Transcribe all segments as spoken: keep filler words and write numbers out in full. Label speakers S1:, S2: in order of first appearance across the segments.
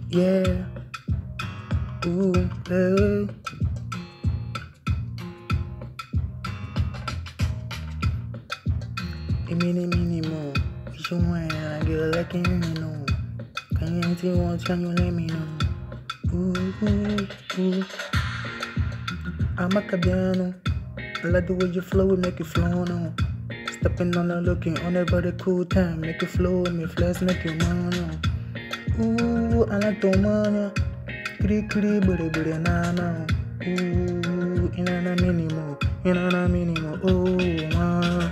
S1: Yeah. Ooh, hey. A mini mini more. It's your wine and I get like you know. Can you anything once can you let me know? Ooh, ooh, ooh. I'm a cabiano. I like the way you flow, it make it flow on. Stepping on the looking on a very cool time, make it flow, me flex, make it money. Ooh, I like the money. Kiri kiri, booty booty, na na. Ooh, in a minimum, in a minimum. Oh, man.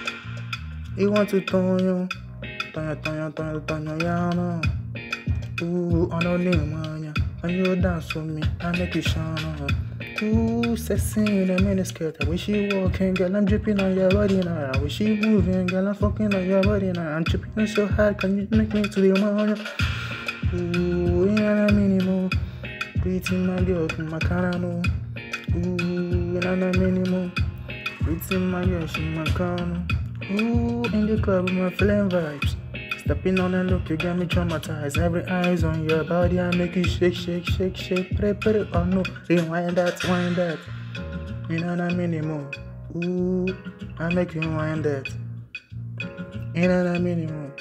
S1: You want to turn you, turn you, turn you, turn you, turn you, yeah, no. Ooh, I don't need money. And you dance with me, I make you shine. Ooh, sexy in a miniskirt. I wish you walking, girl. I'm dripping on your body now. I wish you moving, girl. I'm fucking on your body now. I'm tripping so hard, can you make me to the morning? Ooh, in a minimum. Pretty my girl, my cara no. Ooh, in a minimum. Pretty my girl, she my cara. Ooh, in the club, my feeling vibes. Stepping on and look, you got me traumatized. Every eyes on your body, I make you shake, shake, shake, shake. Put it, put it, oh no, rewind that, wind that. You know what I mean anymore. Ooh, I make you wind that. You know what I mean anymore.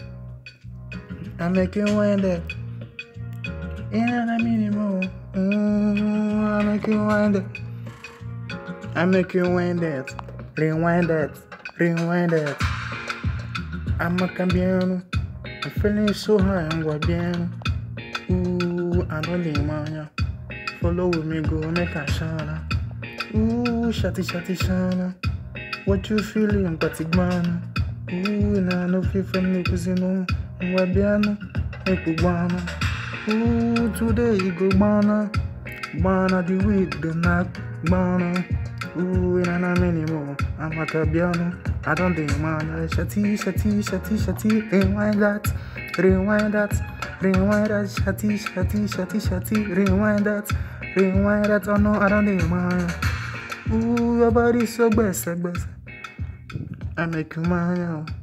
S1: I make you wind that. You know what I mean anymore. Ooh, I make you wind that. I make you wind that. Rewind that, rewind that. I'm a cambiano. I'm feeling so high, I'm guabiano. Ooh, I don't need money. Follow with me, go make a shana. Ooh, shati shati shana. What you feeling, patigmana? Ooh, na no feel from me, cuzino. Guabiano, make guana. Ooh, today you go bana. Bana the weed, the knock, bana. Ooh, in an anymore. I'm a cabiano. I don't think man. Shati, shati, shati, shati. Rewind that, rewind that, rewind that. Shati, shati, shati, shati. Rewind that, rewind that. Oh no, I don't think man. Ooh, your body's so best, best. I make you mine.